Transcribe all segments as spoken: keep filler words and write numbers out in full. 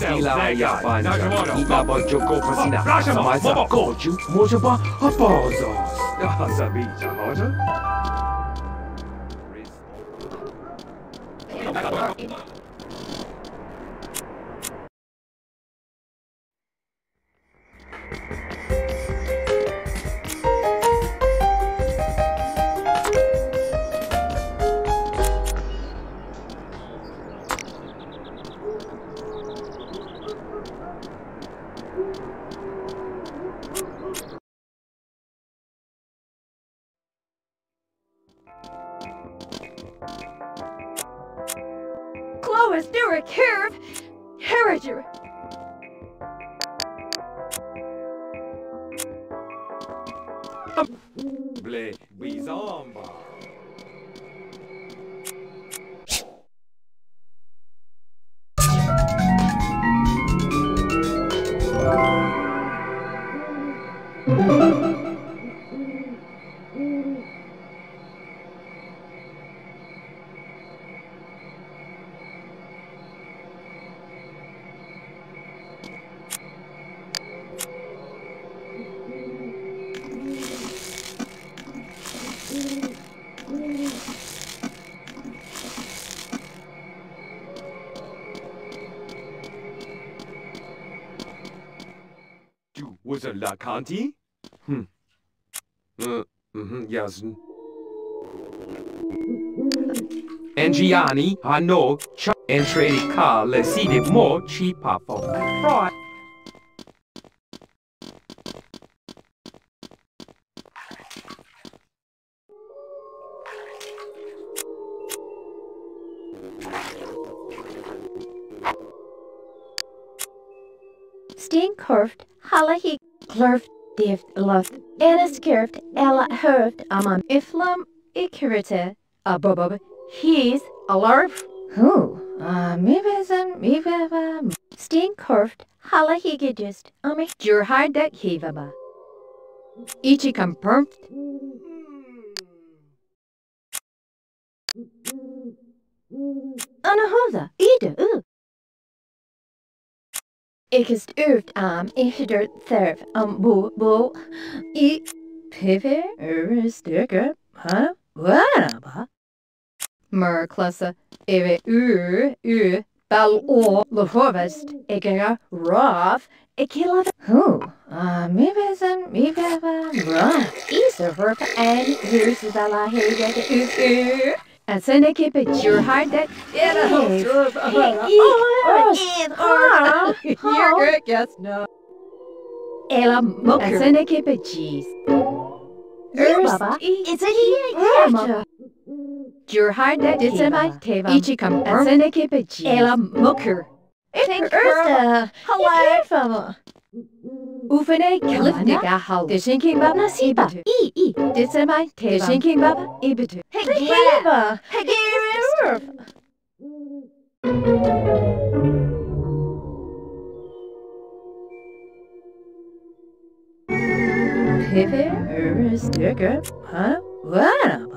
Ila ya banja, ila bojo go pasina, samasa goju, może ba abozos. Zabicia może? Clovis, do a curve. Heriger. Ble, bizomba. Was it La Conti? Hmm. Uh, mm-hmm, yes. Angiani, I know, ch entrate car, let's see the more cheap pop. Right. Steen curved, halahi glurft, dift, luft, Anna skirft, ella hurft, amam iflam, ikirite, abobob, he's a larf. Who? Ah, mibizan, mibaba. Steen curved, halahi gidist, ami jur hard that hivaba. Ichi confirmed. Anahosa, ida, uh. Ik is urft am ieder serf am bo bo I pive er sticker huh what mer klasse eve ur ur bal o lofovest ikera rof ikila who ah mibesen mibeva rof isa verp and here's the la hege ur and send a keep it your heart that it is. Oh, you're good, yes, no. Ella mucker. And send a keep it cheese. It's a here. Your heart that is in my table. Ichi come and send a keep it cheese. Ella mucker. Think Ursta. Hello. Oefenen kliftige hal. De sinking baba siba. I I. Dit zijn mijn thema. De sinking baba ibitu. Hegeva. Hegeva. Pippe er sticker. Huh? What?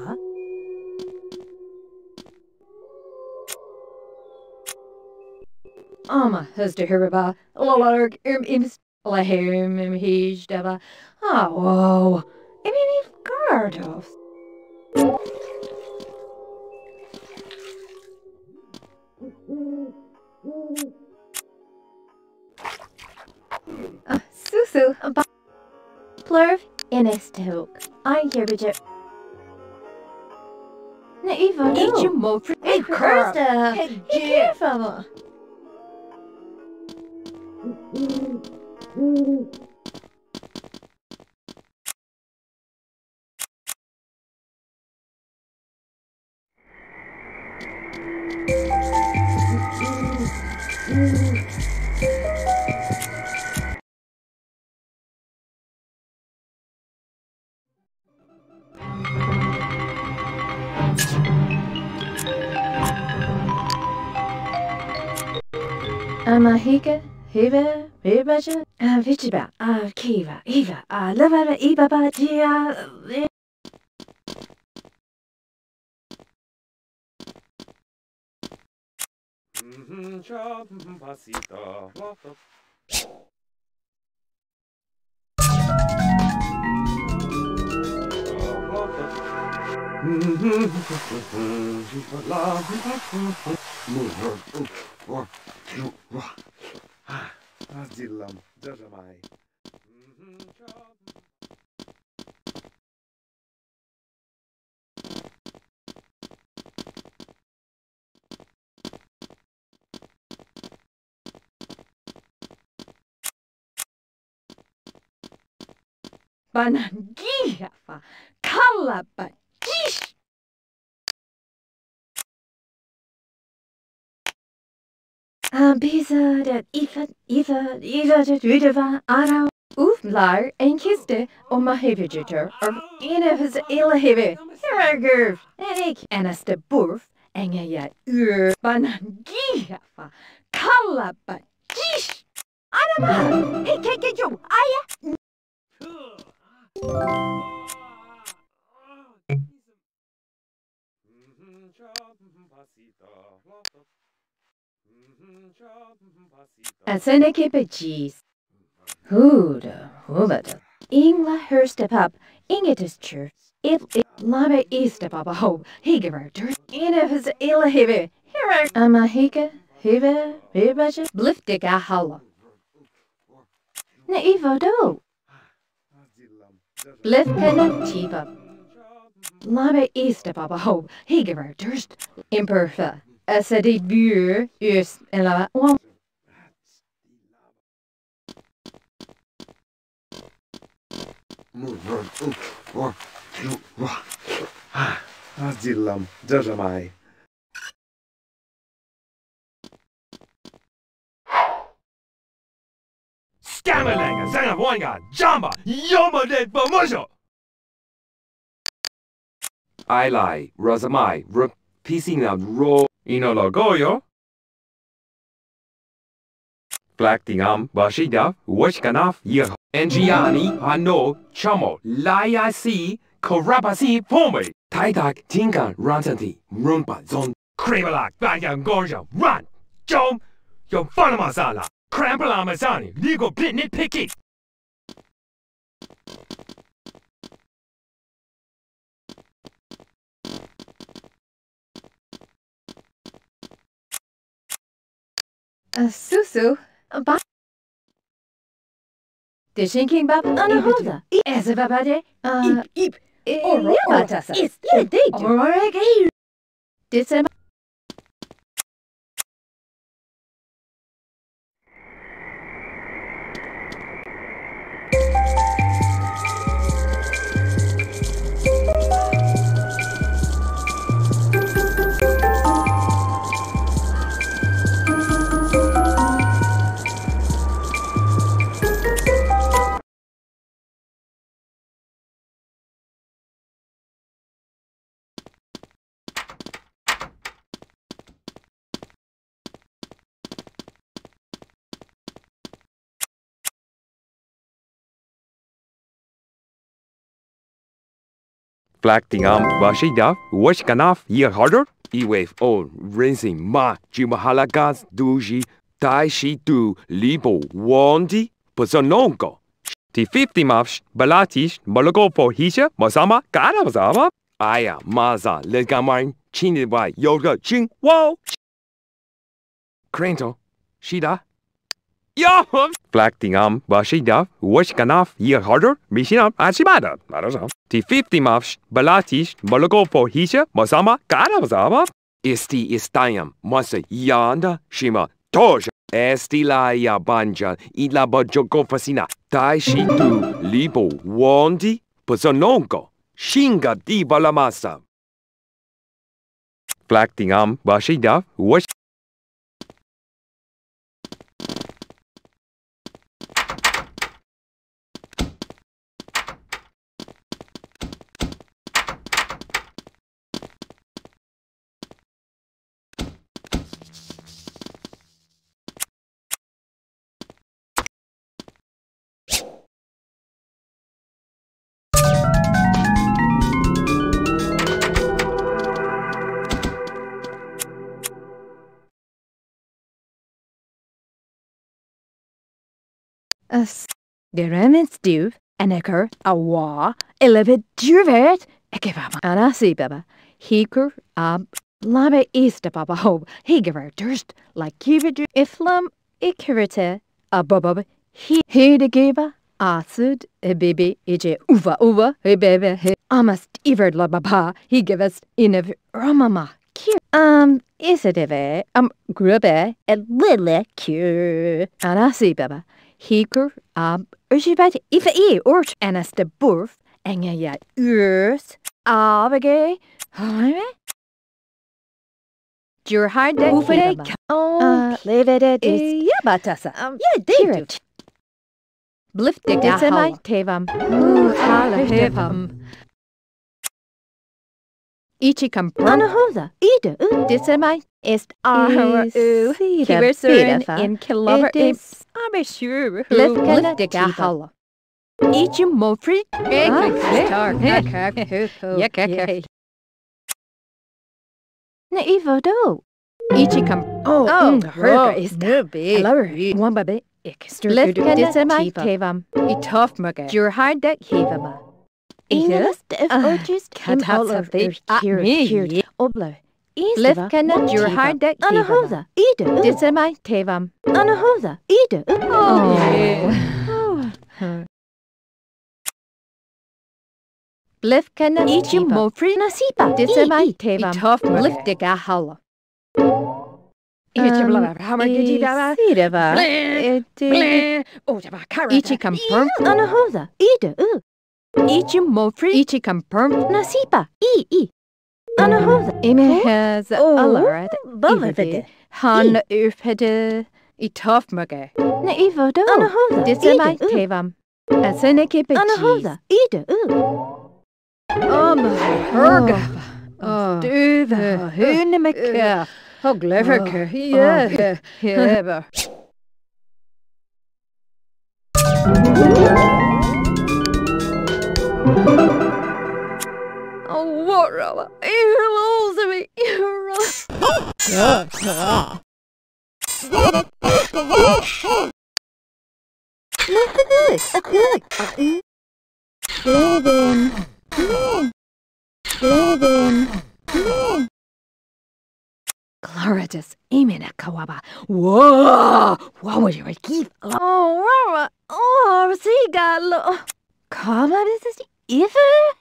Amma has to hear about Lolarg im im Lahim im Hij Deva. Ah, whoa. I mean, if Gardos. Uh, Susu, Plurv, Inestok. I hear it. Naiva, eat your mo for a Kirsta. Hey, careful. Amahika, Hiva, Vibaja, ah, Vichiba, ah, Kiva, Eva, ah, Lava, Ibaba, Gia. Banangia fa calabagish. Ah, bisa dat Eva, Eva, Eva de Rudeva, Ara, Oeflaar en kiste om mijn hevigitter, of een of his ille heavy. Herger, en ik, en as de boef, en je ja uur, banangia fa calabagish. Anama, ik kijk het jou, aya. En sen ik heb het jeez. Hoede, hoede. Ingla hurstep up, inget is chur. It, it, labe eastep up a hope. Higever, dur, in of his ille heavy. Here, ama hike, heve, hebaje, bliftig a holla. Na evo do. Blif connectiva. Labe eastep up a hope. Higever, durst, imperfect. As a debut, is, en la, well, Azillam, Jajamai. Stammerlanger, Zanawanga, Jamba, Yoma de Bamusho. I lie, Rosamai, Rup, Piecing out Ro, Inologoyo. Flactingam, Bashida, Washkanaf, Yer, Engiani, Hano, Chamo, Layasi, Korabasi, Pome, Taitak, Tinkan, Rantanti, Rumpa, Zon, Kramalak, Banyan Gorja, Run, Jom, Yo Fanamasala, Crampelamazani, Legal Pitnit Picky. a susu, a ba. De shinking bab, anahoda. As a babade, uh, eep, eep, or Yamatasa. It's the date. Or again. December. Flactingam, Bashida, Washkanaf, Yer harder, E wave, oh, rinsing, Ma, Jimahalagas, Duji, Tai Shi Du, Libo, Wondi, Pozonongo. T fifty mafsh, Balatish, Mologo for Hisha, Masama, Karamazama, Aya, Maza, Legamarin, Chinibai, Yoga, Ching, Wow. Crento, Shida. Yo! Flactingam, Bashida, Washkanaf, Yer harder, Mishinam, Achimada, Maraza. T fifty mafsh, Balatish, Mologo for Hisha, Masama, Karamazama. Isti Istayam, Masa Yanda, Shima, Toja. Estila ya banja, ila bajoko fasina, Tai Shi Du, Libo, Wondi, Pozonongo, Shinga di Balamasa. Flactingam, Bashida, Wash. As Deremens duv, eneker, awa, elebet duvet, ekevama. Anasi baba, hiker, ab, labe east baba hob, higever durst, like kividu, iflam, ikirite, abobab, he, he de geba, asud, e baby, ije, uva, uva, he bebe, he, amast, iver la baba, he givest, inev, ramama, cute. Um, is it eve, um, grube, e lille, cute. Anasi baba. Hiker, ab, urgibet, if e, ort, enas de burf, enge ja urs, abege, hame? Dur hard de kibaba. Oh, levedet is, ja, batasa, um, ja, dit. Bliftig da hal. Tevam. Ooh, hala hevam. Ichi kam Anahosa, Ida, u, disemai, ist ahara u, kiversurin in kilover is, I'm sure, liftig a hala. Ichi mofri, na ivo do. Ichi kam, oh, herga is no big. One baby, ik stur disemai tevam. I tof mugge. Jur hard dek hevama. Is if urgest him all of the me oblo. Lifkana jur hard dek anahosa. Ida disemai tevam. Anahosa. Ida. Oh. Lifkana ichi mofri nasipa disemai tevam. Tof liftig a hala. Ichi confirm anahosa. Ida. Ichi mofri. Ichi confirm nasipa. E e. Anahosa. Ime has alarat. Bavide. Han urfede. I tofmage. Na ivo do. Anahosa. Disemai tevam. Aseneke bechi. Anahosa. Ida. Um, herga. Oh, duva. Hunimeke. Oh, gleverke. Yeah. Yeah. Oh, what rubber? You're losing me. You're Claritas, Emina Kawaba. Whoa! What would you keep? Oh, Rara. Oh, Seagull. Come on, is this if?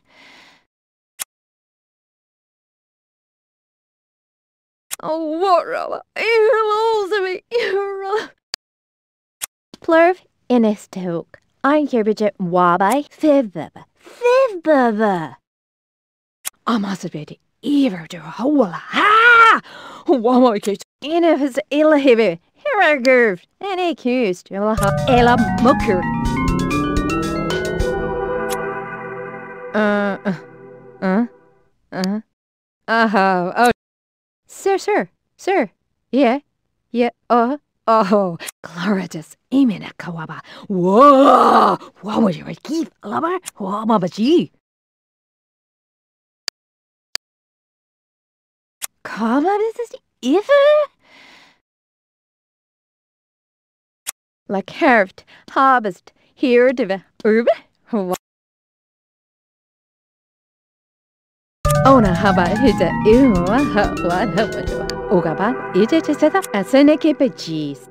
Oh, what, Rara? You're losing me. You're Plurv, Inistok. I'm here, Bridget. Wabai. Fibba. Fibba. I'm also ready. Ever do a hole. Ha! One more case. In of his illa heavy. Here I go. And accused. Ella mucker. Uh, uh, uh, uh, uh, oh. Sir, sir, sir. Yeah, yeah, uh, oh. Claritas, Emina Kawaba. Whoa! What would you keep? Lover? What about you? Come on, is this if? Like carved, harvest, here, diva, urbe? Oh, na haba, is it? Ew, what? What? Ogaba, is it? Is it? As soon as keep a cheese.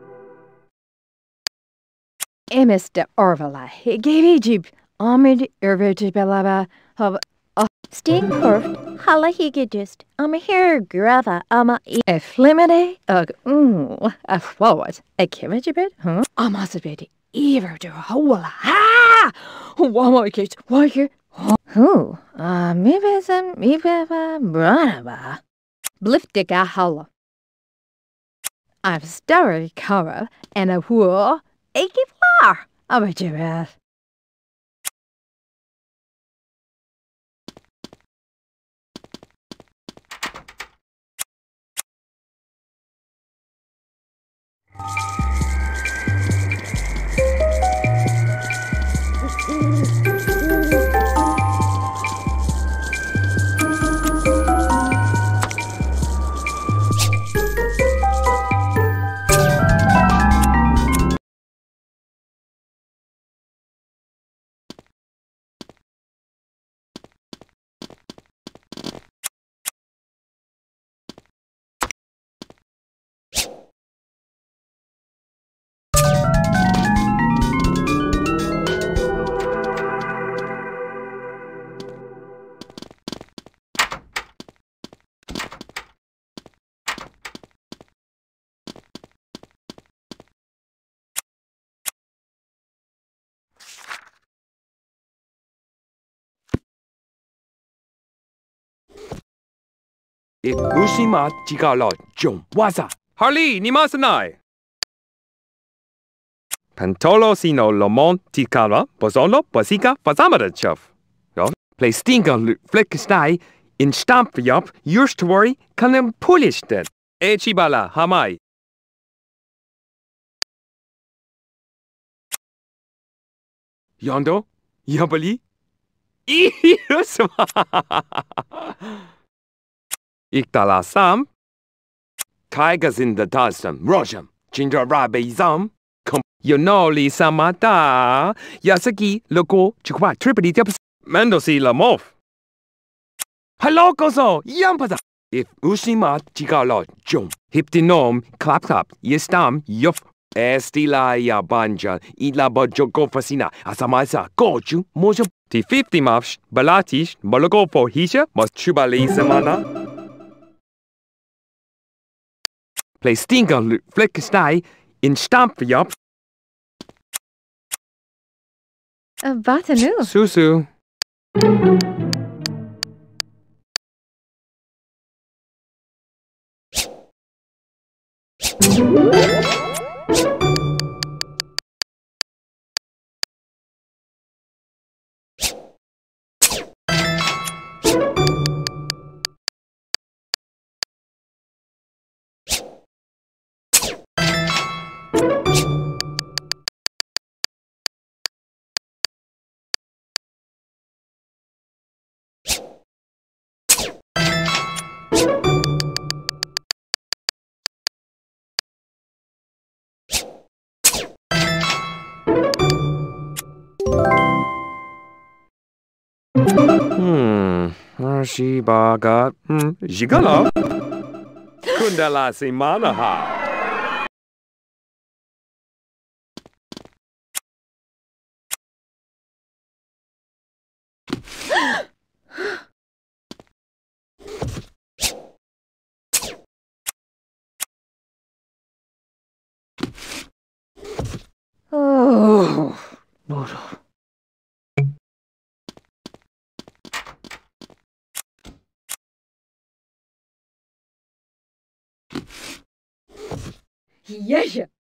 Mister Orvala, he gave a jeep. Amid Irvitibelaba of Sting curved, Hala Higidist, I'm here, grava, ama a flimity, ugh, mmm, a forward, a kimajibit, huh? I must have been ever to a hole. Ha! One more kids, why you? Who? Ah, maybe some, maybe a brava. Bliftiga holla. I've starry cover and a whoa, a flower. I'm a giraffe. If Ushima Chikalo Jum Waza. Harley, Nimasanai. Pantolo Sino Lomon Tikala, Bozolo, Basika, Fazamada Chuff. Play Stinker Fleckstei in Stampjop, Yurstwori, Kanem Pulishtet. Echibala, Hamai. Yondo, Yabali. Iktala Sam. Tigers in the Tasam, Rojam, Ginger Rabe Zam. Yonoli Samata, Yasaki, Loco, Chikwa, Tripoli, Mendosi Lamov. Hello, Koso, Yampaza. If Ushima Chikalo, Jum, Hiptinom, Clap Clap, Yestam, Yuf, Estila Yabanja, Ila Bajoko Fasina, Asamasa, Goju, Mojo, T fifty Mafsh, Balatish, Bologo for Hisha, was Chubali Samana. Play Stinker Fleckstei in Stampjop. Uh, Batanu. Susu. Hmm, Shibaga, hmm, Jigala. Kundala Simanaha. Oh. Yes.